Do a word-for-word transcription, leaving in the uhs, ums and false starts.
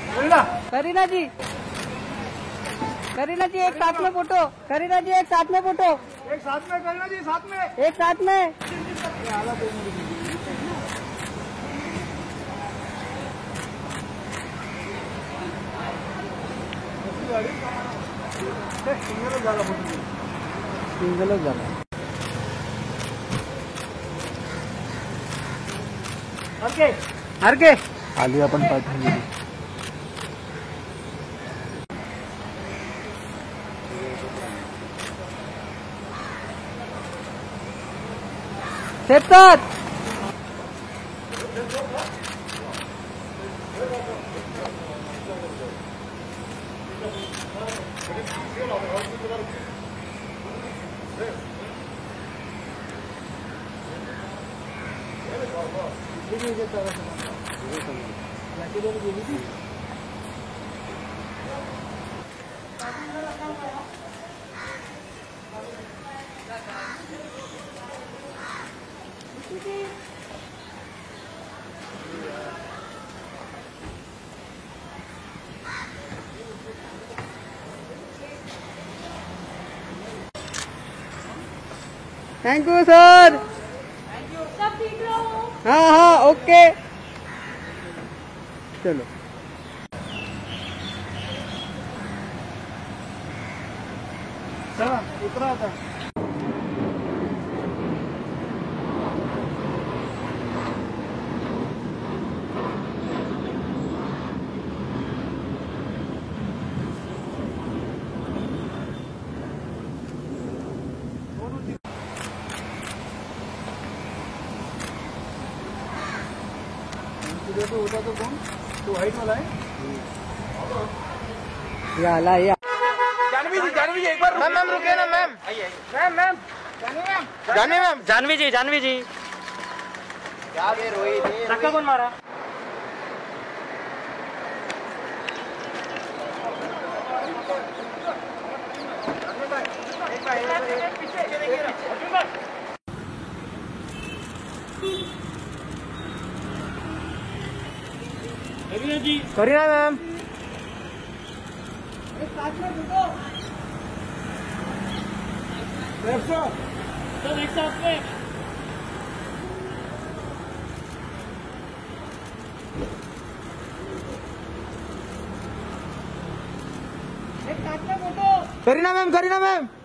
करीना जी, करीना जी एक साथ में फोटो, करीना जी एक साथ में फोटो, एक साथ में, करीना जी साथ में, एक साथ में। सिंगल झाला आरके आरके आलिया पण पाठवली। सेप्तात thank you sir. Thank you. सब ठीक रहो। हाँ हाँ ओके चलो। चला उतरा था। तो होता तो कौन तो वाइट वाला है या ला या जानवी जी, जानवी जी एक बार मैम मैम रुके ना ma'am. Ma'am ma'am Janhvi ma'am, Janhvi ma'am, Janhvi ji, Janhvi ji क्या बे रोई थे धक्का कौन मारा? जी करीना मैम एक साथ में फोटो, सब एक साथ में। एक साथ में photo. Kareena ma'am, Kareena ma'am